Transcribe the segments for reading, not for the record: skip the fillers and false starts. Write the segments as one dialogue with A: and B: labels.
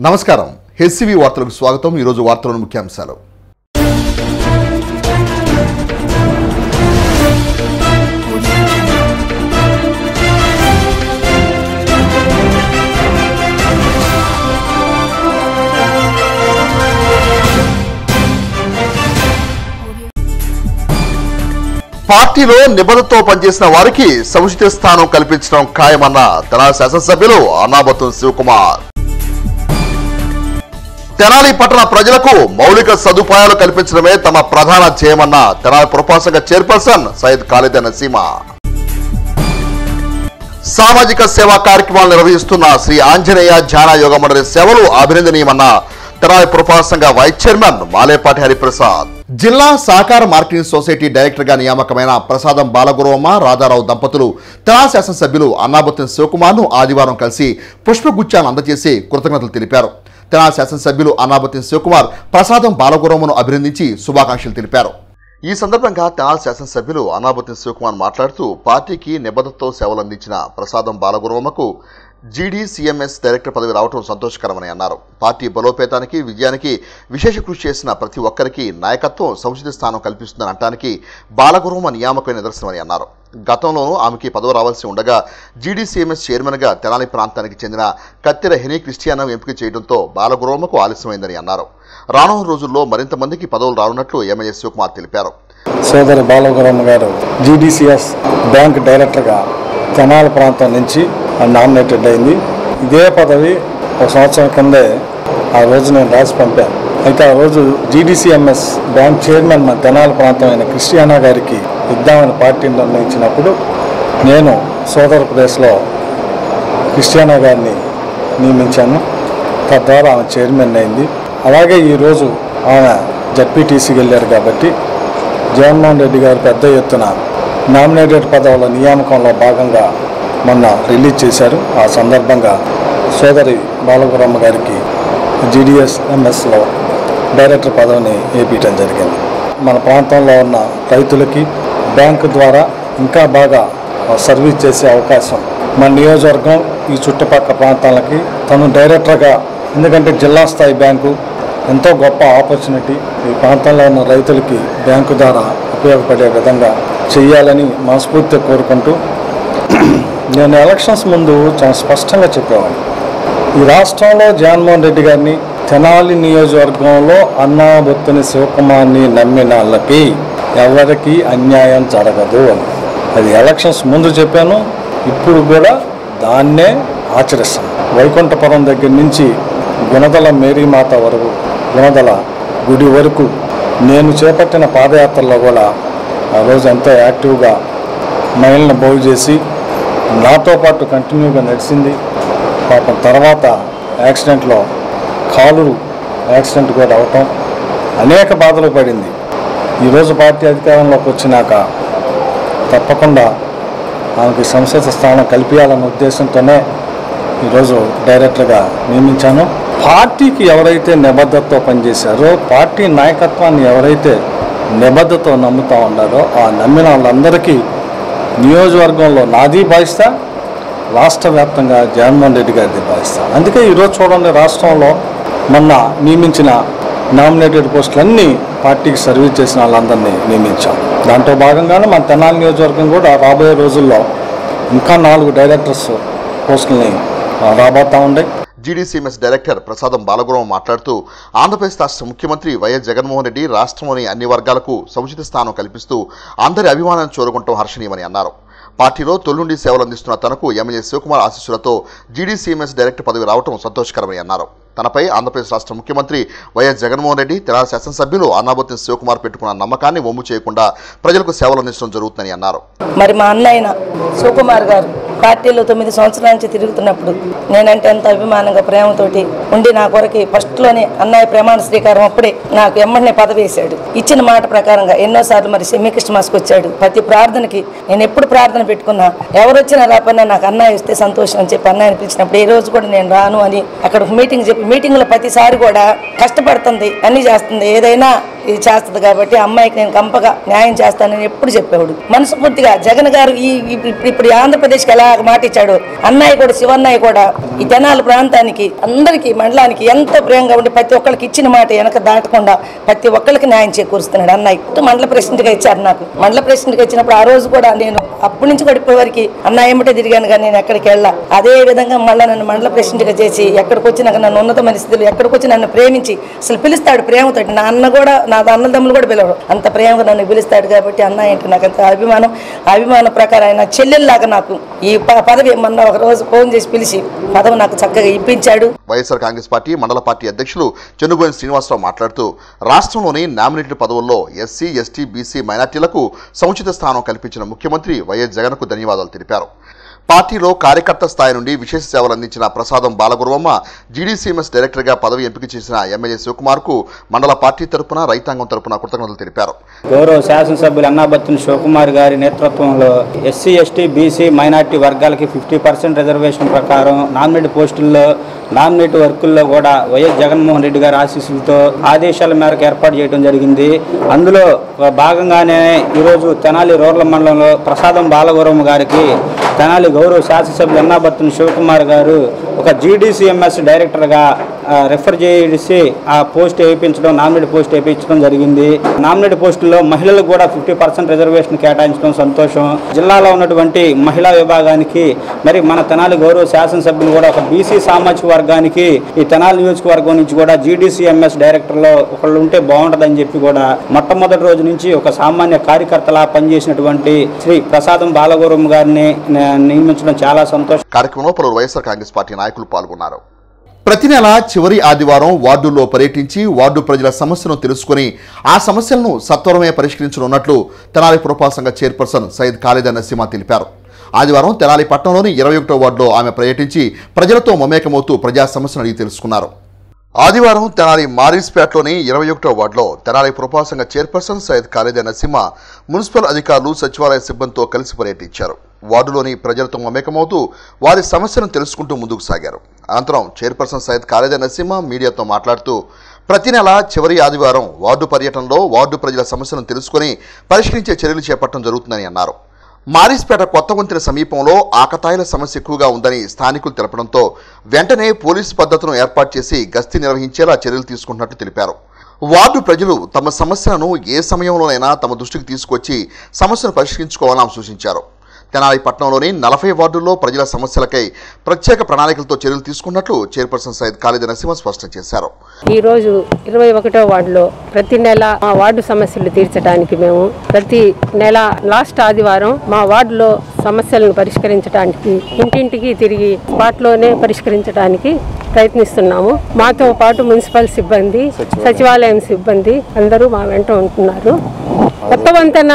A: నమస్కారం హెచ్సివి వార్తలకు స్వాగతం। ఈ రోజు వార్తల ముఖ్యాంశాలు। పార్టీలో నిబంధనతో పనిచేసిన వారికి సముచిత స్థానం కల్పించడం ఖాయమన్న తెనాలి శాసనసభ్యులు అన్నాబత్తున శివకుమార్। తెనాలి పట్టణ ప్రజలకు మౌలిక సదుపాయాలు కల్పించడమే తమ ప్రధాన ధ్యేయమన్న తెనాలి పురపాలక సంఘ చైర్పర్సన్ సయ్యద్ ఖాలిదా నసీమా। సామాజిక సేవా కార్యక్రమాలు నిర్వహిస్తున్న శ్రీ ఆంజనేయ ధ్యాన యోగ మండలి సేవలు అభినందనీయమన్న తెనాలి పురపాలక సంఘ వైస్ చైర్మన్ మాలేపాటి హరిప్రసాద్। జిల్లా సహకార మార్కెటింగ్ సొసైటీ డైరెక్టర్ గా నియామకమైన ప్రసాదం బాలగురవమ్మ రాధారావు దంపతులు తెనాలి శాసనసభ్యులు అన్నాబత్తున శివకుమార్ ను ఆదివారం కలిసి పుష్పగుచ్చాలను అందజేసి కృతజ్ఞతలు తెలిపారు। తెనాలి శాసనసభ్యులు అన్నాబత్తున శివకుమార్ ప్రసాదం బాలగురవమ్మను అభినందించి శుభాకాంక్షలు తెలిపారు। ఈ సందర్భంగా తెనాలి శాసనసభ్యులు అన్నాబత్తున శివకుమార్ మాట్లాడుతూ పార్టీకి నిబద్ధతతో సేవలు అందించిన ప్రసాదం బాలగురవమ్మకు జీడీసీఎంఎస్ డైరెక్టర్ పదవి రావడం సంతోషకరమని అన్నారు। పార్టీ బలోపేతానికి విజయానికి విశేష కృషి చేసిన ప్రతి ఒక్కరికి నాయకత్వం సముచిత స్థానం కల్పిస్తుందని అనడానికి బాలగురవమ్మ నియామకమైన నిదర్శనమని అన్నారు। గతంలోనూ ఆమెకి పదవి రావాల్సి ఉండగా జీడీసీఎంఎస్ చైర్మన్గా తెనాలి ప్రాంతానికి చెందిన కత్తెర హెనీ క్రిస్టియానాను ఎంపిక చేయడంతో బాలగురవమ్మకు ఆలస్యమైందని అన్నారు। రానున్న రోజుల్లో మరింత మందికి పదవులు రానున్నట్లు ఎమ్మెల్యే శివకుమార్ తెలిపారు।
B: సోదరి బాలగురవమ్మ గారు జీడీసీఎస్ బ్యాంక్ డైరెక్టర్గా తెనాలి ప్రాంతం నుంచి నామినేటెడ్ అయింది। ఇదే పదవి ఒక సంవత్సరం కిందే ఆ రోజు నేను రాసి పంపాను। అయితే ఆ రోజు జీడీసీఎంఎస్ బ్యాంక్ చైర్మన్ మన తెనాలి ప్రాంతం అయిన క్రిస్టియానా గారికి ఇద్దామని పార్టీని నిర్ణయించినప్పుడు నేను సోదర ప్రదేశ్లో క్రిస్టియానా గారిని నియమించాను। తద్వారా ఆమె చైర్మన్ అయింది। అలాగే ఈరోజు ఆమె జడ్పీటీసీకి వెళ్ళారు కాబట్టి జగన్మోహన్ రెడ్డి గారు పెద్ద ఎత్తున నామినేటెడ్ పదవుల నియామకంలో భాగంగా మొన్న రిలీజ్ చేశారు। ఆ సందర్భంగా సోదరి బాలగురవమ్మ గారికి జీడీఎస్ఎంఎస్లో డైరెక్టర్ పదవిని ఏపీయటం జరిగింది। మన ప్రాంతంలో ఉన్న రైతులకి బ్యాంకు ద్వారా ఇంకా బాగా సర్వీస్ చేసే అవకాశం మన నియోజకవర్గం ఈ చుట్టుపక్కల ప్రాంతాలకి తను డైరెక్టర్గా, ఎందుకంటే జిల్లా స్థాయి బ్యాంకు ఎంతో గొప్ప ఆపర్చునిటీ ఈ ప్రాంతంలో ఉన్న రైతులకి బ్యాంకు ద్వారా ఉపయోగపడే విధంగా చేయాలని మనస్ఫూర్తిగా కోరుకుంటూ నేను ఎలక్షన్స్ ముందు చాలా స్పష్టంగా చెప్పేవాడిని, ఈ రాష్ట్రంలో జగన్మోహన్ రెడ్డి గారిని తెనాలి నియోజకవర్గంలో అన్నాబత్తున శివకుమార్ని నమ్మిన వాళ్ళకి ఎవరికి అన్యాయం జరగదు అని। అది ఎలక్షన్స్ ముందు చెప్పాను, ఇప్పుడు కూడా దాన్నే ఆచరిస్తాను। వైకుంఠపురం దగ్గర నుంచి గుణదల మేరీమాత వరకు, గుణదల గుడి వరకు నేను చేపట్టిన పాదయాత్రలో కూడా ఆ రోజు ఎంతో యాక్టివ్గా మహిళలను బాగు చేసి నాతో పాటు కంటిన్యూగా నడిచింది। పాపం తర్వాత యాక్సిడెంట్లో కాలు యాక్సిడెంట్ కూడా అవటం అనేక బాధలు పడింది। ఈరోజు పార్టీ అధికారంలోకి వచ్చినాక తప్పకుండా ఆమెకి సంసద స్థానం కల్పించాలన్న ఉద్దేశంతోనే ఈరోజు డైరెక్టర్గా నియమించాను। పార్టీకి ఎవరైతే నిబద్ధతతో పనిచేశారో, పార్టీ నాయకత్వాన్ని ఎవరైతే నిబద్ధతతో నమ్ముతూ ఉన్నారో ఆ నమ్మిన వాళ్ళందరికీ నియోజకవర్గంలో నాది బాధ్యత, రాష్ట్ర వ్యాప్తంగా జగన్మోహన్ రెడ్డి గారిది బాధ్యత। అందుకే ఈరోజు చూడండి, రాష్ట్రంలో మొన్న నియమించిన నామినేటెడ్ పోస్టులన్నీ పార్టీకి సర్వీస్ చేసిన వాళ్ళందరినీ నియమించాం। దాంట్లో భాగంగానే మన తెనాలి నియోజకవర్గం కూడా రాబోయే రోజుల్లో ఇంకా 4 డైరెక్టర్స్ పోస్టులని రాబోతా ఉన్నాయి।
A: జీడీసీఎంఎస్ డైరెక్టర్ ప్రసాదం బాలగురవమ్మ మాట్లాడుతూ ఆంధ్రప్రదేశ్ రాష్ట్ర ముఖ్యమంత్రి వైఎస్ జగన్మోహన్ రెడ్డి రాష్ట్రంలోని అన్ని వర్గాలకు సముచిత స్థానం కల్పిస్తూ అందరి అభిమానాన్ని చూరగొనడం హర్షణీయమని అన్నారు। పార్టీలో తొలుండి సేవలు అందిస్తున్న తనకు ఎమ్మెల్యే శివకుమార్ ఆశీస్సులతో జీడీసీఎంఎస్ డైరెక్టర్ పదవి రావడం సంతోషకరమని అన్నారు। తనపై ఆంధ్రప్రదేశ్ రాష్ట్ర ముఖ్యమంత్రి వైఎస్ జగన్మోహన్ రెడ్డి తెనాలి శాసనసభ్యులు అన్నాబత్తున శివకుమార్ పెట్టుకున్న నమ్మకాన్ని వమ్ము చేయకుండా ప్రజలకు సేవలు అందించడం జరుగుతుందని అన్నారు।
C: మరి మా అన్నయ్య శివకుమార్ గారు పార్టీలో 9 సంవత్సరాల నుంచి తిరుగుతున్నప్పుడు నేనంటే ఎంత అభిమానంగా ప్రేమతోటి ఉండి నా కొరకి ఫస్ట్లోనే అన్నయ్య ప్రమాణ శ్రీకారం అప్పుడే నాకు ఎమ్మడినే పదవి వేశాడు। ఇచ్చిన మాట ప్రకారంగా ఎన్నోసార్లు మరి సెమీకృష్ణమాస్కి వచ్చాడు। ప్రతి ప్రార్థనకి నేను ఎప్పుడు ప్రార్థన పెట్టుకున్నా, ఎవరు వచ్చినా రాపన్నా నాకు అన్నయ్య వస్తే సంతోషం అని చెప్పి అన్నయ్యని పిలిచినప్పుడు ఈ రోజు కూడా నేను రాను అని అక్కడ మీటింగ్ చెప్పి, మీటింగ్లో ప్రతిసారి కూడా కష్టపడుతుంది, అన్ని చేస్తుంది, ఏదైనా ఇది చేస్తుంది కాబట్టి అమ్మాయికి నేను కంపగా న్యాయం చేస్తానని ఎప్పుడు చెప్పేవాడు. మనస్ఫూర్తిగా జగన్ గారు ఇప్పుడు ఆంధ్రప్రదేశ్కి ఎలా మాట ఇచ్చాడు, అన్నయ్య కూడా శివన్నయ్య కూడా ఈ తెనాలి ప్రాంతానికి అందరికీ మండలానికి ఎంతో ప్రేమగా ఉండి ప్రతి ఒక్కరికి ఇచ్చిన మాట వెనక దాటకుండా ప్రతి ఒక్కరికి న్యాయం చేకూరుస్తున్నాడు అన్నయ్య. మండల ప్రెసిడెంట్గా ఇచ్చారు నాకు. మండల ప్రెసిడెంట్గా ఇచ్చినప్పుడు ఆ రోజు కూడా నేను అప్పటి నుంచి గడిపే వరకు అన్నయ్య ఏమిటే తిరిగాను కానీ నేను ఎక్కడికి వెళ్ళా. అదే విధంగా మళ్ళీ నన్ను మండల ప్రెసిడెంట్గా చేసి ఎక్కడికి వచ్చినాక నన్ను ఉన్నతమైన స్థితిలో ఎక్కడికి వచ్చి నన్ను ప్రేమించి అసలు పిలుస్తాడు ప్రేమతో. నా అన్న కూడా నా అన్నదమ్ములు కూడా పిలవడు, అంత ప్రేమగా నన్ను పిలుస్తాడు కాబట్టి అన్నయ్య అంటే నాకు అంత అభిమానం ప్రకారం ఆయన చెల్లెల్లాగా నాకు ఈ పదవి మొన్న ఒక రోజు ఫోన్ చేసి పిలిచి పదవి నాకు చక్కగా ఇప్పించాడు.
A: వైఎస్ఆర్ కాంగ్రెస్ పార్టీ మండల పార్టీ అధ్యక్షులు చెన్నుబోయిన శ్రీనివాసరావు మాట్లాడుతూ రాష్ట్రంలోని నామినేటెడ్ పదవుల్లో ఎస్సీ, ఎస్టీ, బీసీ మైనార్టీలకు సముచిత స్థానం కల్పించిన ముఖ్యమంత్రి వైఎస్ జగన్కు ధన్యవాదాలు తెలిపారు. పార్టీలో కార్యకర్త స్థాయి నుండి విశేష సేవలు అందించిన ప్రసాదం బాలగురువమ్మ జీడీసీఎంఎస్ డైరెక్టర్గా పదవి ఎంపిక చేసిన ఎమ్మెల్యే శివకుమార్కు మండల పార్టీ తరపున రైతాంగం తరపున కృతజ్ఞతలు తెలిపారు.
D: గౌరవ శాసనసభ్యులు అన్నాబత్తుని శివకుమార్ గారి నేతృత్వంలో ఎస్సీ, ఎస్టీ, బీసీ మైనార్టీ వర్గాలకి 50% రిజర్వేషన్ ప్రకారం నామినేట్ పోస్టుల్లో నామినేట్ వర్కుల్లో కూడా వైఎస్ జగన్మోహన్ రెడ్డి గారి ఆశీస్సులతో ఆదేశాల మేరకు ఏర్పాటు చేయడం జరిగింది. అందులో భాగంగానే ఈరోజు తెనాలి రూరల్ మండలంలో ప్రసాదం బాలగురువమ్మ గారికి తెనాలి గౌరవ శాసనసభ్యులు అన్నాబత్తుని శివకుమార్ గారు ఒక జీడీసీఎంఎస్ డైరెక్టర్గా రెఫర్ చేసి ఆ పోస్ట్ వేయించడం, నామినేట్ పోస్ట్ వేయించడం జరిగింది. నామినేట్ పోస్టుల్లో మహిళలకు కూడా 50% రిజర్వేషన్ కేటాయించడం సంతోషం. జిల్లాలో ఉన్నటువంటి మహిళా విభాగానికి మరి మన తెనాలి గౌరవ శాసనసభ్యులు కూడా ఒక బీసీ సామాజిక వర్గానికి ఈ తెనాలి నియోజకవర్గం నుంచి కూడా జీడీసీఎంఎస్ డైరెక్టర్లో ఒకళ్ళు ఉంటే బాగుంటుందని చెప్పి కూడా మొట్టమొదటి రోజు నుంచి ఒక సామాన్య కార్యకర్తలా పనిచేసినటువంటి శ్రీ ప్రసాదం బాలగురువమ్మ గారిని నియమించడం చాలా సంతోషం.
A: కార్యక్రమంలో పలువురు వైఎస్ఆర్ కాంగ్రెస్ పార్టీ నాయకులు పాల్గొన్నారు. ప్రతి నెల చివరి ఆదివారం వార్డుల్లో పర్యటించి వార్డు ప్రజల సమస్యను తెలుసుకుని ఆ సమస్యలను సత్వరమే పరిష్కరించనున్నట్లు తెనాలి పురపాలక సంఘ చైర్పర్సన్ సయ్యద్ ఖాలిదా నసీమా తెలిపారు. ఆదివారం తెనాలి పట్టణంలోని 21వ వార్డులో ఆమె పర్యటించి ప్రజలతో మమేకమవుతూ ప్రజా సమస్యను అడిగి తెలుసుకున్నారు. ఆదివారం తెనాలి మారిస్పేటలోని 21వ వార్డులో తెనాలి పురపాలక సంఘ చైర్పర్సన్ సయ్యద్ ఖాలిదా నసీమా మున్సిపల్ అధికారులు, సచివాలయ సిబ్బందితో కలిసి పర్యటించారు. వార్డులోని ప్రజలతో మమేకమవుతూ వారి సమస్యలను తెలుసుకుంటూ ముందుకు సాగారు. అనంతరం చైర్పర్సన్ సయ్యద్ ఖాలిదా నసీమా మీడియాతో మాట్లాడుతూ ప్రతి నెల చివరి ఆదివారం వార్డు పర్యటనలో వార్డు ప్రజల సమస్యలను తెలుసుకుని పరిష్కరించే చర్యలు చేపట్టడం జరుగుతుందని అన్నారు. మారిస్పేట కొత్త వంతెన సమీపంలో ఆకతాయిల సమస్య ఎక్కువగా ఉందని స్థానికులు తెలపడంతో వెంటనే పోలీసు పద్ధతులను ఏర్పాటు చేసి గస్తీ నిర్వహించేలా చర్యలు తీసుకుంటున్నట్లు తెలిపారు. వార్డు ప్రజలు తమ సమస్యలను ఏ సమయంలోనైనా తమ దృష్టికి తీసుకొచ్చి సమస్యను పరిష్కరించుకోవాలని సూచించారు. తెనాలి పట్టణంలోని 40 వార్డుల్లో ప్రజల సమస్యలకై ప్రత్యేక ప్రణాళికలతో చర్యలు తీసుకున్నట్లు చైర్పర్సన్ సయ్యద్ ఖాలిదా నసీమా స్పష్టం చేశారు.
E: ఈ రోజు 21వ వార్డులో ప్రతి నెల మా వార్డు సమస్యలు తీర్చడానికి మేము ప్రతి నెల లాస్ట్ ఆదివారం మా వార్డులో సమస్యలను పరిష్కరించడానికి ఇంటింటికి తిరిగి స్పాట్లోనే పరిష్కరించడానికి ప్రయత్నిస్తున్నాము. మాతో పాటు మున్సిపల్ సిబ్బంది, సచివాలయం సిబ్బంది అందరూ మా వెంట ఉంటున్నారు. కొత్త వంతెన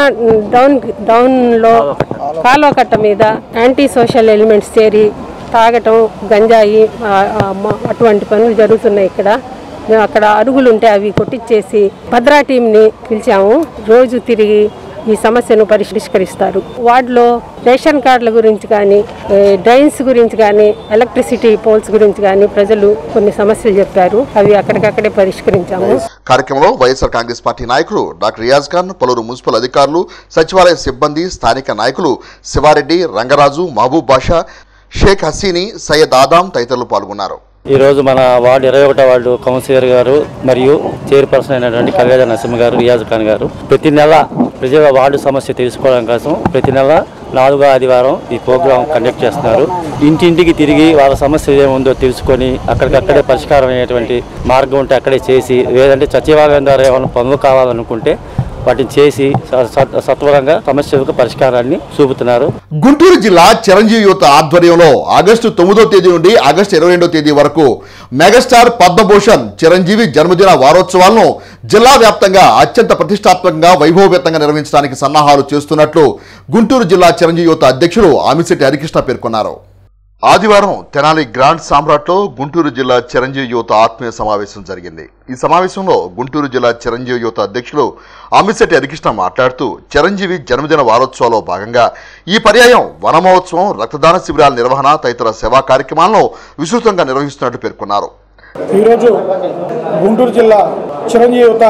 E: డౌన్లో కాలువ కట్ట మీద యాంటీ సోషల్ ఎలిమెంట్స్ చేరి తాగటం, గంజాయి అటువంటి పనులు జరుగుతున్నాయి. ఇక్కడ మేము అక్కడ అరుగులు ఉంటే అవి కొట్టించేసి భద్రా టీంని పిలిచాము. రోజు తిరిగి ఈ సమస్యను పరిష్కరిస్తారు. వార్డులో రేషన్ కార్డుల గురించి కానీ, డ్రైన్స్ గురించి కానీ, ఎలక్ట్రిసిటీ పోల్స్ గురించి కానీ ప్రజలు కొన్ని సమస్యలు చెప్పారు. అవి అక్కడికక్కడే పరిష్కరించాము.
A: కార్యక్రమంలో వైఎస్ఆర్ కాంగ్రెస్ పార్టీ నాయకులు డాక్టర్ రియాజ్ ఖాన్, పలువురు మున్సిపల్ అధికారులు, సచివాలయ సిబ్బంది, స్థానిక నాయకులు శివారెడ్డి, రంగరాజు, మహబూబ్ బాషా, షేక్ హసీని, సయ్యద్ ఆదాం తదితరులు పాల్గొన్నారు.
D: ఈరోజు మన వార్డు 21వ వార్డు కౌన్సిలర్ గారు మరియు చైర్పర్సన్ అయినటువంటి ఖాలిదా నసీమా గారు, రియాజ్ ఖాన్ గారు ప్రతి నెల ప్రజల వార్డు సమస్య తెలుసుకోవడం కోసం ప్రతి నెల 4వ ఆదివారం ఈ ప్రోగ్రాం కండక్ట్ చేస్తున్నారు. ఇంటింటికి తిరిగి వాళ్ళ సమస్య ఏముందో తెలుసుకొని అక్కడికక్కడే పరిష్కారం అయ్యేటువంటి మార్గం ఉంటే అక్కడే చేసి, లేదంటే సచివాలయం ద్వారా ఏమైనా పనులు కావాలనుకుంటే వాటిని చేసి సత్వరంగా సమస్యలకు పరిష్కారాన్ని చూపుతున్నారు.
A: గుంటూరు జిల్లా చిరంజీవి యువత ఆధ్వర్యంలో ఆగస్టు 9వ తేదీ నుండి ఆగస్టు 22వ తేదీ వరకు మెగాస్టార్ పద్మభూషణ్ చిరంజీవి జన్మదిన వారోత్సవాలను జిల్లా వ్యాప్తంగా అత్యంత ప్రతిష్టాత్మకంగా వైభవపేతంగా నిర్వహించడానికి సన్నాహాలు చేస్తున్నట్లు గుంటూరు జిల్లా చిరంజీవి యువత అధ్యక్షుడు ఆమిశెట్టి హరికృష్ణ పేర్కొన్నారు. ఆదివారం తెనాలి గ్రాండ్ సామ్రాట్లో గుంటూరు జిల్లా చిరంజీవి యువత ఆత్మీయ సమావేశం జరిగింది. ఈ సమావేశంలో గుంటూరు జిల్లా చిరంజీవి యువత అధ్యక్షులు ఆమిశెట్టి హరికృష్ణ మాట్లాడుతూ చిరంజీవి జన్మదిన వారోత్సవాల్లో భాగంగా ఈ పర్యాయం వన మహోత్సవం, రక్తదాన శిబిరాల నిర్వహణ తదితర సేవా కార్యక్రమాలను విస్తృతంగా నిర్వహిస్తున్నట్టు పేర్కొన్నారు.
F: ఈరోజు గుంటూరు జిల్లా చిరంజీవి యువత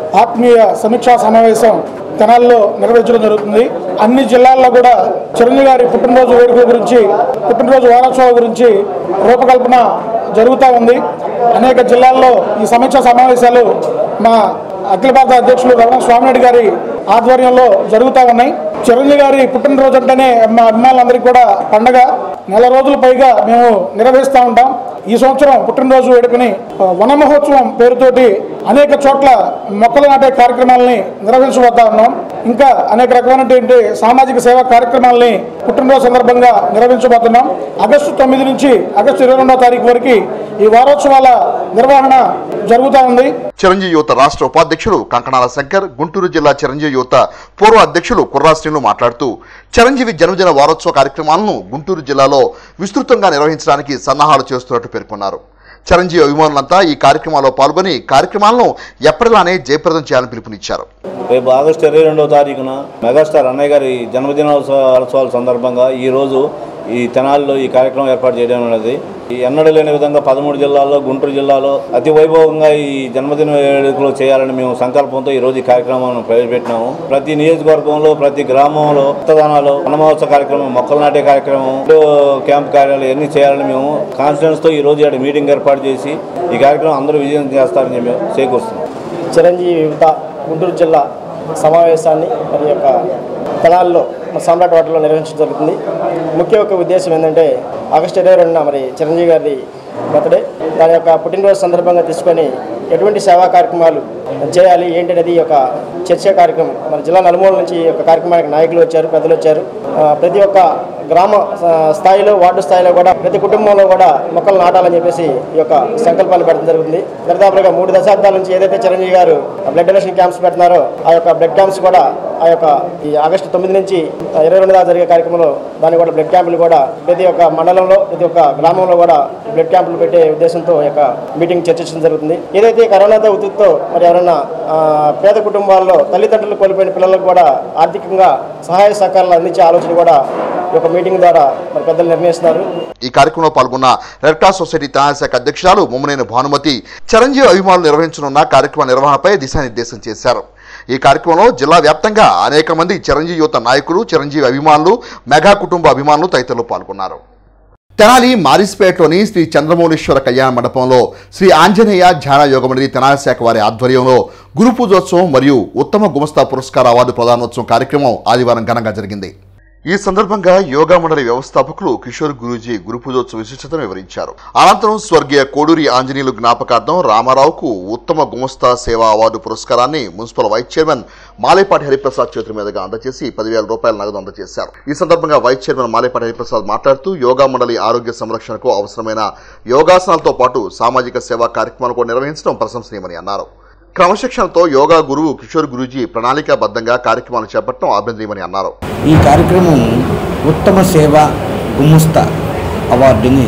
F: ఆత్మీయ సమీక్షా సమావేశం తెనాలిలో నిర్వహించడం జరుగుతుంది. అన్ని జిల్లాల్లో కూడా చిరంజీవి గారి పుట్టినరోజు వేడుకల గురించి, పుట్టినరోజు వారోత్సవాల గురించి రూపకల్పన జరుగుతూ ఉంది. అనేక జిల్లాల్లో ఈ సమీక్షా సమావేశాలు మా అఖిల భారత అధ్యక్షులు రమణ స్వామినాయుడు గారి ఆధ్వర్యంలో జరుగుతూ ఉన్నాయి. చిరంజీవి గారి పుట్టినరోజు అంటేనే మా అభిమానులందరికీ కూడా పండగ. నెల రోజుల పైగా మేము నిర్వహిస్తూ ఉంటాం. ఈ సంవత్సరం పుట్టినరోజు వేడుకని వన మహోత్సవం పేరుతోటి అనేక చోట్ల మొక్కలు నాటే కార్యక్రమాలని నిర్వహించబోతా ఉన్నాం. ఇంకా అనేక రకమైనటువంటి సామాజిక సేవా కార్యక్రమాలని పుట్టినరోజు సందర్భంగా నిర్వహించబోతున్నాం. ఆగస్టు 9 నుంచి ఆగస్టు 22వ తారీఖు వరకు ఈ వారోత్సవాల నిర్వహణ జరుగుతూ ఉంది.
A: చిరంజీవి యువత రాష్ట్ర ఉపాధ్యక్షుడు కంకణాల శంకర్, గుంటూరు జిల్లా చిరంజీవి యువత పూర్వ అధ్యక్షులు కుర్రా శ్రీను మాట్లాడుతూ చిరంజీవి జన్మదిన వారోత్సవ కార్యక్రమాలను గుంటూరు జిల్లాలో విస్తృతంగా నిర్వహించడానికి సన్నాహాలు చేస్తున్నట్టు పేర్కొన్నారు. చిరంజీవి అభిమానులంతా ఈ కార్యక్రమాల్లో పాల్గొని కార్యక్రమాలను ఎప్పటిలానే జయప్రదం చేయాలని పిలుపునిచ్చారు.
G: రేపు ఆగస్టు 22వ తారీఖున మెగాస్టార్ అన్నయ్య గారి జన్మదినోత్సవాల సందర్భంగా ఈరోజు ఈ తెనాలిలో ఈ కార్యక్రమం ఏర్పాటు చేయడం అనేది ఎన్నడూ లేని విధంగా 13 జిల్లాల్లో, గుంటూరు జిల్లాలో అతి వైభవంగా ఈ జన్మదిన వేడుకలు చేయాలని మేము సంకల్పంతో ఈరోజు ఈ కార్యక్రమాన్ని ప్రవేశపెట్టినాము. ప్రతి నియోజకవర్గంలో, ప్రతి గ్రామంలో రక్తదానాలు, వనమహోత్సవ కార్యక్రమం, మొక్కలు నాటే కార్యక్రమం, క్యాంప్ కార్యాలు ఇవన్నీ చేయాలని మేము కాన్ఫిడెన్స్తో ఈరోజు ఇక్కడ మీటింగ్ ఏర్పాటు చేసి ఈ కార్యక్రమం అందరూ విజయం చేస్తారని మేము చేకూరుస్తున్నాం.
H: చిరంజీవి యువత గుంటూరు జిల్లా సమావేశాన్ని మరి యొక్క తెనాలిలో సామ్రాట్ హోటల్లో నిర్వహించడం జరుగుతుంది. ముఖ్య ఉద్దేశం ఏంటంటే ఆగస్టు 22న మరి చిరంజీవి గారి బర్త్డే, దాని యొక్క పుట్టినరోజు సందర్భంగా తీసుకొని ఎటువంటి సేవా కార్యక్రమాలు చేయాలి ఏంటి అనేది ఒక చర్చా కార్యక్రమం. మన జిల్లా నలుమూల నుంచి ఈ యొక్క కార్యక్రమానికి నాయకులు వచ్చారు, పెద్దలు వచ్చారు. ప్రతి ఒక్క గ్రామ స్థాయిలో, వార్డు స్థాయిలో కూడా ప్రతి కుటుంబంలో కూడా మొక్కలు నాటాలని చెప్పేసి ఈ యొక్క సంకల్పాన్ని పెట్టడం జరుగుతుంది. దరిదాపులుగా 3 దశాబ్దాల నుంచి ఏదైతే చిరంజీవి గారు బ్లడ్ డొనేషన్ క్యాంప్స్ పెడుతున్నారో ఆ యొక్క బ్లడ్ క్యాంప్స్ కూడా ఆ యొక్క ఈ ఆగస్టు 9 నుంచి 22 దాకా జరిగే కార్యక్రమంలో దాన్ని కూడా బ్లడ్ క్యాంపులు కూడా ప్రతి ఒక్క మండలంలో, ప్రతి ఒక్క గ్రామంలో కూడా బ్లడ్ క్యాంపులు పెట్టే ఉద్దేశంతో ఈ యొక్క మీటింగ్ చర్చించడం జరుగుతుంది. ఏదైతే కరోనాతో ఉద్రిక్తో మరి ఎవరైనా పేద కుటుంబాల్లో తల్లిదండ్రులు కోల్పోయిన పిల్లలకు కూడా ఆర్థికంగా సహాయ సహకారాలు అందించే ఆలోచన కూడా ఈ యొక్క మీటింగ్ ద్వారా మరి పెద్దలు నిర్ణయిస్తున్నారు.
A: ఈ కార్యక్రమంలో పాల్గొన్న రెడ్ క్రాస్ సొసైటీ తెనాలి శాఖ అధ్యక్షురాలు ముమ్మనేని భానుమతి చిరంజీవి అభిమానులు నిర్వహించనున్న కార్యక్రమ నిర్వహణపై దిశానిర్దేశం చేశారు. ఈ కార్యక్రమంలో జిల్లా వ్యాప్తంగా అనేక మంది చిరంజీవి యువత నాయకులు, చిరంజీవి అభిమానులు, మెగా కుటుంబ అభిమానులు తదితరులు పాల్గొన్నారు. తెనాలి మారిస్పేటలోని శ్రీ చంద్రమౌళీశ్వర కళ్యాణ మండపంలో శ్రీ ఆంజనేయ ధ్యాన యోగమండలి తెనాలి శాఖ వారి ఆధ్వర్యంలో గురు పూజోత్సవం మరియు ఉత్తమ గుమస్తా పురస్కార అవార్డు ప్రదానోత్సవం కార్యక్రమం ఆదివారం ఘనంగా జరిగింది. ఈ సందర్భంగా యోగా మండలి వ్యవస్థాపకులు కిషోర్ గురూజీ గురు పూజోత్సవ విశిష్టతను వివరించారు. అనంతరం స్వర్గీయ కోడూరి ఆంజనేయులు జ్ఞాపకార్థం రామారావుకు ఉత్తమ గుమస్తా సేవా అవార్డు పురస్కారాన్ని municipal vice chairman Malepati Hariprasad చేతుల మీదుగా అందజేసి 10,000 రూపాయల నగదు అందజేశారు. ఈ సందర్భంగా వైస్ చైర్మన్ మాలేపాటి హరిప్రసాద్ మాట్లాడుతూ యోగా మండలి ఆరోగ్య సంరక్షణకు అవసరమైన యోగాసనాలతో పాటు సామాజిక సేవా కార్యక్రమాలు కూడా నిర్వహించడం ప్రశంసనీయమని అన్నారు. క్రమశిక్షణతో యోగా గురువు కిషోర్ గురూజీ ప్రణాళికాబద్ధంగా కార్యక్రమాలు చేపట్టడం అభినందనీయమని అన్నారు.
I: ఈ కార్యక్రమం ఉత్తమ సేవ గుమస్తా అవార్డుని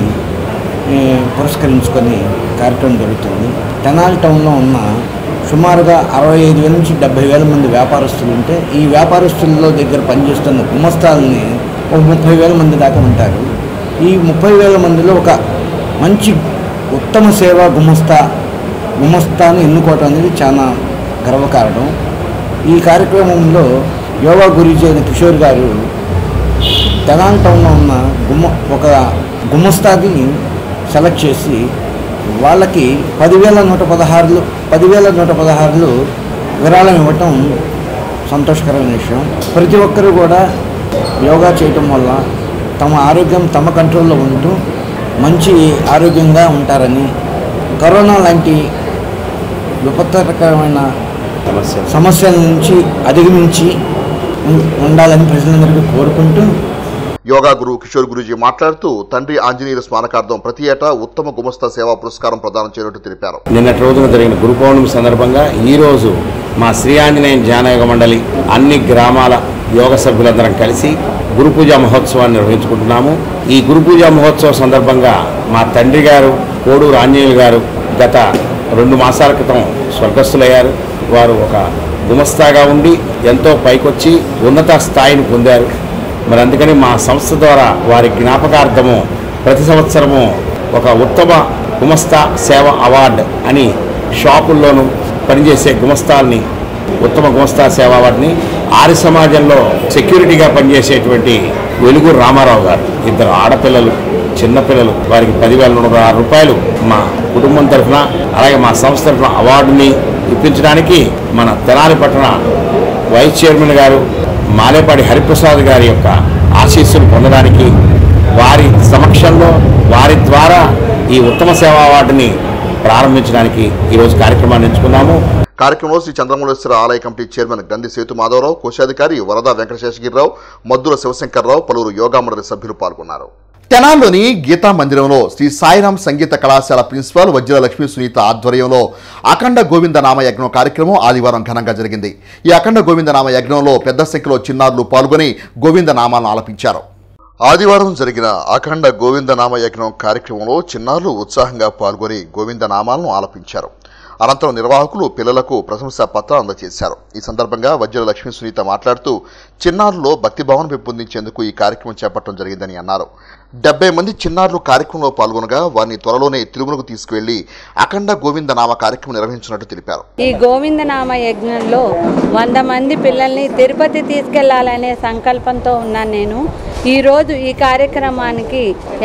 I: పురస్కరించుకొని కార్యక్రమం జరుగుతుంది. తెనాలి టౌన్లో ఉన్న సుమారుగా 65,000 నుంచి 70,000 మంది వ్యాపారస్తులు ఉంటే ఈ వ్యాపారస్తుల్లో దగ్గర పనిచేస్తున్న గుమస్తాలని ఒక 30,000 మంది దాకా ఉంటారు. ఈ 30,000 మందిలో ఒక మంచి ఉత్తమ సేవ గుమస్తాను ఎన్నుకోవటం అనేది చాలా గర్వకారణం. ఈ కార్యక్రమంలో యోగా గురూజీ అయిన కిషోర్ గారు తెనాలి టౌన్లో ఉన్న ఒక గుమస్తాని సెలెక్ట్ చేసి వాళ్ళకి 10,116 విరాళం ఇవ్వటం సంతోషకరమైన విషయం. ప్రతి ఒక్కరూ కూడా యోగా చేయటం వల్ల తమ ఆరోగ్యం తమ కంట్రోల్లో ఉంటూ మంచి ఆరోగ్యంగా ఉంటారని, కరోనా లాంటి విపత్కరమైన సమస్యల నుంచి అధిగమించి ఉండాలని ప్రజలందరికీ కోరుకుంటూ
A: యోగా గురువు కిషోర్ గురూజీ మాట్లాడుతూ తండ్రి ఆంజనేయుల స్మారకార్థం ప్రతి ఏటా ఉత్తమ గుమస్తా సేవా పురస్కారం ప్రదానం చేయనున్నట్టు తెలిపారు.
J: నిన్నటి రోజున జరిగిన గురు పౌర్ణమి సందర్భంగా ఈరోజు మా శ్రీ ఆంజనేయ ధ్యాన యోగ మండలి అన్ని గ్రామాల యోగ సభ్యులందరం కలిసి గురు పూజా మహోత్సవాన్ని నిర్వహించుకుంటున్నాము. ఈ గురు పూజా మహోత్సవం సందర్భంగా మా తండ్రి గారు కోడూరు ఆంజనేయులు గారు గత 2 మాసాల క్రితం స్వర్గస్థులయ్యారు. వారు ఒక గుమస్తాగా ఉండి ఎంతో పైకొచ్చి ఉన్నత స్థాయిని పొందారు. మరి అందుకని మా సంస్థ ద్వారా వారి జ్ఞాపకార్థము ప్రతి సంవత్సరము ఒక ఉత్తమ గుమస్తా సేవ అవార్డు అని షాపుల్లోనూ పనిచేసే గుమస్తాల్ని, ఉత్తమ గుమస్తా సేవా వాటిని, ఆర్య సమాజంలో సెక్యూరిటీగా పనిచేసేటువంటి వెలుగు రామారావు గారు, ఇద్దరు ఆడపిల్లలు, చిన్నపిల్లలు, వారికి 10,106 రూపాయలు మా కుటుంబం తరఫున అలాగే మా సంస్థ తరఫున అవార్డుని ఇప్పించడానికి మన తెనాలి పట్టణ వైస్ చైర్మన్ గారు మాలేపాటి హరిప్రసాద్ గారి యొక్క ఆశీస్సులు పొందడానికి వారి సమక్షంలో వారి ద్వారా ఈ ఉత్తమ సేవా అవార్డుని ప్రారంభించడానికి ఈరోజు కార్యక్రమాన్ని ఎంచుకున్నాము.
A: కార్యక్రమంలో శ్రీ చంద్రమౌళేశ్వర ఆలయ కమిటీ చైర్మన్ గంది సేతు మాధవరావు, కోశాధికారి వరద వెంకటశేషగిరిరావు, మద్దుల శివశంకర్రావు, పలువురు యోగా మండలి సభ్యులు పాల్గొన్నారు. తెనాల్లోని గీతా మందిరంలో శ్రీ సాయిరాం సంగీత కళాశాల ప్రిన్సిపాల్ వజ్ర లక్ష్మీ సునీత ఆధ్వర్యంలో అఖండ గోవింద నామ యజ్ఞం కార్యక్రమం ఆదివారం ఘనంగా జరిగింది. ఈ అఖండ గోవింద నామ యజ్ఞంలో పెద్ద సంఖ్యలో చిన్నారులు పాల్గొని గోవింద నామాలను ఆలపించారు. ఆదివారం జరిగిన అఖండ గోవింద నామ యజ్ఞం కార్యక్రమంలో చిన్నారులు ఉత్సాహంగా పాల్గొని గోవింద నామాలను ఆలపించారు. అనంతరం నిర్వాహకులు పిల్లలకు ప్రశంసా పత్రాలు అందజేశారు. ఈ సందర్భంగా వజ్ర లక్ష్మీ సునీత మాట్లాడుతూ చిన్నారుల్లో భక్తిభావన పెంపొందించేందుకు ఈ కార్యక్రమం చేపట్టడం జరిగిందని అన్నారు. 70 మంది చిన్నారులు కార్యక్రమంలో పాల్గొనగా వారిని త్వరలోనే తిరుమలకు తీసుకువెళ్లి అఖండ గోవింద నామ కార్యక్రమం నిర్వహించినట్టు తెలిపారు.
K: ఈ గోవింద నామ యజ్ఞంలో 100 మంది పిల్లల్ని తిరుపతి తీసుకెళ్లాలనే సంకల్పంతో ఉన్నాను నేను. ఈరోజు ఈ కార్యక్రమానికి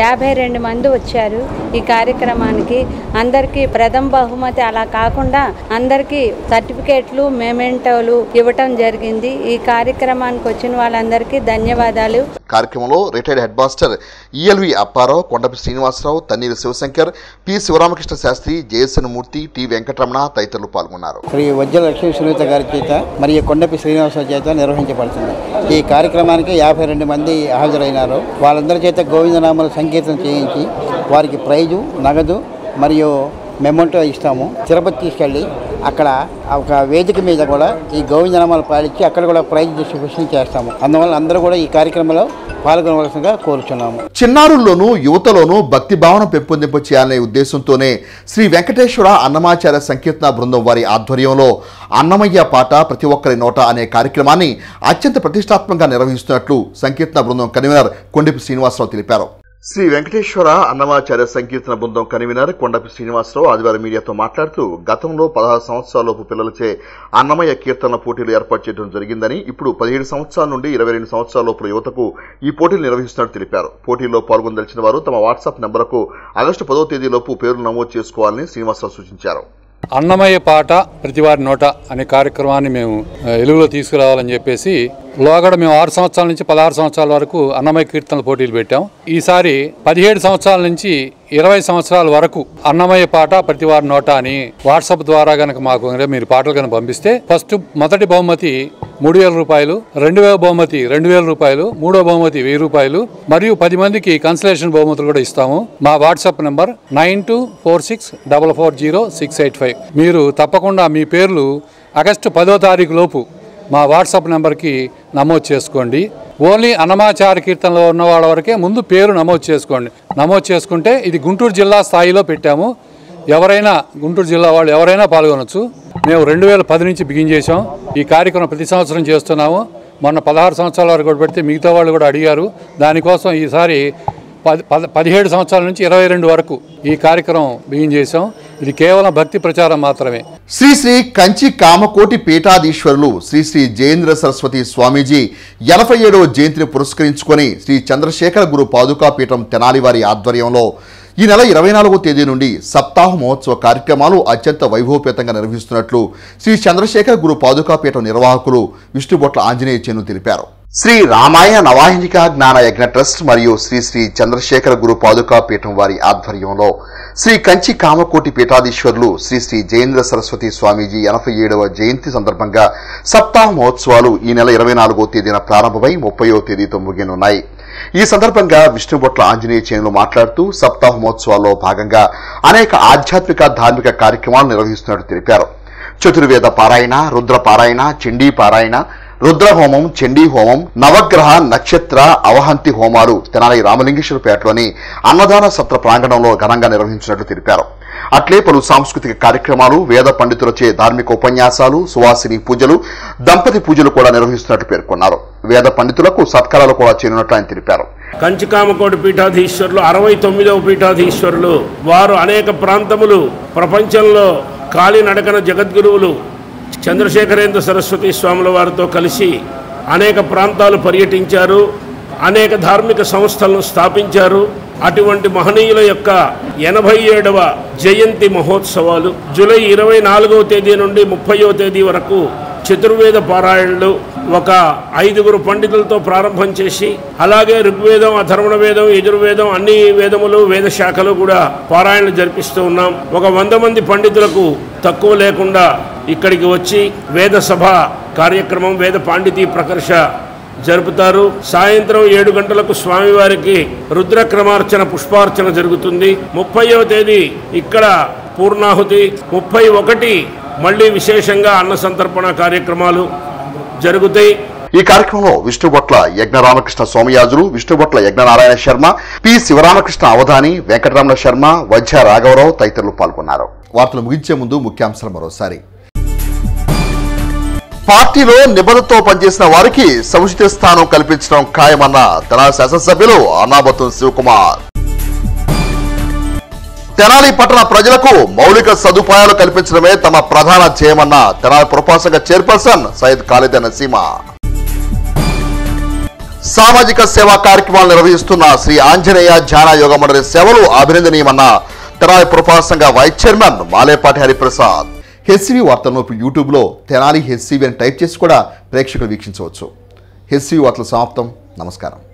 K: 52 మంది వచ్చారు. ఈ కార్యక్రమానికి అందరికీ ప్రథమ బహుమతి, అలా కాకుండా అందరికీ సర్టిఫికేట్లు, మెమెంటోలు ఇవ్వటం జరిగింది. ఈ కార్యక్రమానికి వచ్చిన వాళ్ళందరికీ ధన్యవాదాలు.
A: కార్యక్రమంలో retired head master ELV Apparao, Kondapi Srinivasarao, Tanneeru Sivashankar, P Sivaramakrishna Sastri, Jayasan Murthy, T Venkataramana తదితరులు పాల్గొన్నారు.
L: శ్రీ వజ్ర లక్ష్మీ సునీత గారి చేత మరియు కొండపి శ్రీనివాసరావు చేత నిర్వహించబడుతుంది. ఈ కార్యక్రమానికి 52 మంది హాజరైనారు. వాళ్ళందరి చేత గోవిందనామాల సంకీర్తన చేయించి వారికి ప్రైజు, నగదు మరియు మెమోంటో ఇస్తాము. తిరుపతి తీసుకెళ్ళి అక్కడ ఒక వేదిక మీద కూడా ఈ గోవిందనామాలు పాలించి అక్కడ కూడా ప్రైజ్ డిస్ట్రిబ్యూషన్ చేస్తాము. అందువల్ల అందరూ కూడా ఈ కార్యక్రమంలో పాల్గొనవలసిందిగా కోరుచున్నాము.
A: చిన్నారుల్లోనూ యువతలోనూ భక్తి భావన పెంపొందింపు చేయాలనే ఉద్దేశంతోనే శ్రీ వెంకటేశ్వర అన్నమాచార్య సంకీర్తన బృందం వారి ఆధ్వర్యంలో అన్నమయ్య పాట ప్రతి ఒక్కరి నోట అనే కార్యక్రమాన్ని అత్యంత ప్రతిష్టాత్మకంగా నిర్వహిస్తున్నట్లు సంకీర్తన బృందం కన్వీనర్ కొండపి శ్రీనివాసరావు తెలిపారు. శ్రీ వెంకటేశ్వర అన్నమాచార్య సంకీర్తన బృందం కన్వీనర్ కొండపి శ్రీనివాసరావు ఆదివారం మీడియాతో మాట్లాడుతూ గతంలో 16 సంవత్సరాలలోపు పిల్లలచే అన్నమయ్య కీర్తనల పోటీలు ఏర్పాటు చేయడం జరిగిందని, ఇప్పుడు 17 సంవత్సరాల నుండి 22 సంవత్సరాల లోపల యువతకు ఈ పోటీలు నిర్వహిస్తున్నట్టు తెలిపారు. పోటీల్లో పాల్గొనదలిచిన వారు తమ వాట్సాప్ నెంబర్కు ఆగస్టు 10వ తేదీలోపు పేర్లు నమోదు చేసుకోవాలని శ్రీనివాసరావు సూచించారు.
M: అన్నమయ్య పాట ప్రతివారి నోట అనే కార్యక్రమాన్ని మేము వెలుగులో తీసుకురావాలని చెప్పేసి లోగడ మేము 6 సంవత్సరాల నుంచి 16 సంవత్సరాల వరకు అన్నమయ్య కీర్తనల పోటీలు పెట్టాం. ఈసారి 17 సంవత్సరాల నుంచి 20 సంవత్సరాల వరకు అన్నమయ్య పాట ప్రతివారి నోట అని వాట్సాప్ ద్వారా గనక మాకు మీరు పాటలు కనుక పంపిస్తే మొదటి బహుమతి 3,000 రూపాయలు, 2వ బహుమతి 2,000 రూపాయలు, 3వ బహుమతి 1,000 రూపాయలు మరియు 10 మందికి కన్సలేషన్ బహుమతులు కూడా ఇస్తాము. మా వాట్సాప్ నెంబర్ 9246440685. మీరు తప్పకుండా మీ పేర్లు ఆగస్టు 10వ తారీఖు లోపు మా వాట్సాప్ నెంబర్కి నమోదు చేసుకోండి. ఓన్లీ అన్నమాచార్య కీర్తనలో ఉన్న వాళ్ళ వరకే ముందు పేరు నమోదు చేసుకోండి. నమోదు చేసుకుంటే ఇది గుంటూరు జిల్లా స్థాయిలో పెట్టాము. ఎవరైనా గుంటూరు జిల్లా వాళ్ళు ఎవరైనా పాల్గొనవచ్చు. మేము 2010 నుంచి బిగిన్ చేసాం. ఈ కార్యక్రమం ప్రతి సంవత్సరం చేస్తున్నాము. మొన్న 16 సంవత్సరాల వరకు కూడా పెడితే మిగతా వాళ్ళు కూడా అడిగారు. దానికోసం ఈసారి 17 సంవత్సరాల నుంచి 22 వరకు ఈ కార్యక్రమం బిగిన్ చేసాం. ఇది కేవలం భక్తి ప్రచారం మాత్రమే.
A: శ్రీ శ్రీ కంచి కామకోటి పీఠాధీశ్వరులు శ్రీ శ్రీ జయేంద్ర సరస్వతి స్వామీజీ 87వ జయంతిని పురస్కరించుకొని శ్రీ చంద్రశేఖర గురు పాదుకా పీఠం తెనాలి వారి ఆధ్వర్యంలో ఈ నెల 24వ తేదీ నుండి సప్తాహ మహోత్సవ కార్యక్రమాలు అత్యంత వైభవపేతంగా నిర్వహిస్తున్నట్లు శ్రీ చంద్రశేఖర గురు పాదుకా పీఠం నిర్వాహకులు విష్ణుబొట్ల ఆంజనేయ చేను తెలిపారు. శ్రీ రామాయణ నవాహినిక జ్ఞాన యజ్ఞ ట్రస్ట్ మరియు శ్రీ శ్రీ చంద్రశేఖర గురు పాదుకా పీఠం వారి ఆధ్వర్యంలో శ్రీ కంచి కామకోటి పీఠాధీశ్వరులు శ్రీ శ్రీ జయేంద్ర సరస్వతి స్వామీజీ 87వ జయంతి సందర్భంగా సప్తాహ మహోత్సవాలు ఈ నెల 24వ తేదీన ప్రారంభమై 30వ తేదీతో ముగియనున్నాయి. ఈ సందర్భంగా విష్ణుబొట్ల ఆంజనేయ చేనులు మాట్లాడుతూ సప్తాహ మహోత్సవాల్లో భాగంగా అనేక ఆధ్యాత్మిక ధార్మిక కార్యక్రమాలు నిర్వహిస్తున్నట్టు తెలిపారు. చతుర్వేద పారాయణ, రుద్ర పారాయణ, చండీ పారాయణ, రుద్రహోమం, చండీ హోమం, నవగ్రహ నక్షత్ర అవహంతి హోమాలు తెనాలి రామలింగేశ్వరపేటలోని అన్నదాన సత్ర ప్రాంగణంలో ఘనంగా నిర్వహించినట్లు తెలిపారు. అట్లే పలు సాంస్కృతిక కార్యక్రమాలు, వేద పండితులచే ధార్మిక ఉపన్యాసాలు, సువాసిని పూజలు, దంపతి పూజలు కూడా నిర్వహిస్తున్నట్లు పేర్కొన్నారు. వేద పండితులకు సత్కారాలు కూడా చేయనున్నట్లు ఆయన తెలిపారు.
N: కంచికామకోటి పీఠాధీశ్వరులు 69వ పీఠాధీశ్వరులు వారు అనేక ప్రాంతములు ప్రపంచంలో కాలినడకన జగద్గురువులు చంద్రశేఖరేంద్ర సరస్వతి స్వాముల వారితో కలిసి అనేక ప్రాంతాలు పర్యటించారు, అనేక ధార్మిక సంస్థలను స్థాపించారు. అటువంటి మహనీయుల యొక్క 87వ జయంతి మహోత్సవాలు జూలై 24వ తేదీ నుండి 30వ తేదీ వరకు చతుర్వేద పారాయణలు ఒక 5గురు పండితులతో ప్రారంభం చేసి, అలాగే ఋగ్వేదం, అథర్వణ వేదం, యజుర్వేదం అన్ని వేదములు, వేద శాఖలు కూడా పారాయణలు జరిపిస్తూ ఉన్నాం. ఒక 100 మంది పండితులకు తక్కువ లేకుండా ఇక్కడికి వచ్చి వేద సభ కార్యక్రమం, వేద పాండితీ ప్రకర్ష జరుపుతారు. సాయంత్రం 7 గంటలకు స్వామివారికి రుద్రక్రమార్చన, పుష్పార్చన జరుగుతుంది. 30వ తేదీ ఇక్కడ పూర్ణాహుతి, 31 మళ్ళీ విశేషంగా అన్న సంతర్పణ కార్యక్రమాలు జరుగుతాయి.
A: ఈ కార్యక్రమంలో విష్ణుబొట్ల యజ్ఞ రామకృష్ణ సోమయాజులు, విష్ణుబొట్ల యజ్ఞనారాయణ శర్మ, పి శివరామకృష్ణ అవధాని, వెంకటరమణ శర్మ, వజ్జ రాఘవరావు తదితరులు పాల్గొన్నారు. వార్తలు ముగించే ముందు ముఖ్యాంశాలు మరోసారి. పార్టీలో నిబద్ధతతో పనిచేసిన వారికి సముచిత స్థానం కల్పించడం ఖాయమన్న తెనాలి శాసనసభ్యులు అన్నాబత్తుని శివకుమార్. తెనాలి పట్టణ ప్రజలకు మౌలిక సదుపాయాలు కల్పించడమే తమ ప్రధాన ధ్యేయమన్న తెనాలి పురపాలక సంఘ చైర్పర్సన్ సయ్యద్ ఖాలిదా నసీమా. సామాజిక సేవా కార్యక్రమాలు నిర్వహిస్తున్న శ్రీ ఆంజనేయ ధ్యాన యోగ మండలి సేవలు అభినందనీయమన్న తెనాలి పురపాలక సంఘ vice chairman Malepati Hariprasad. HCV వార్తలను యూట్యూబ్లో తెనాలి హెచ్సివి అని టైప్ చేసి కూడా ప్రేక్షకులు వీక్షించవచ్చు. హెచ్సివి వార్తలు సమాప్తం. నమస్కారం.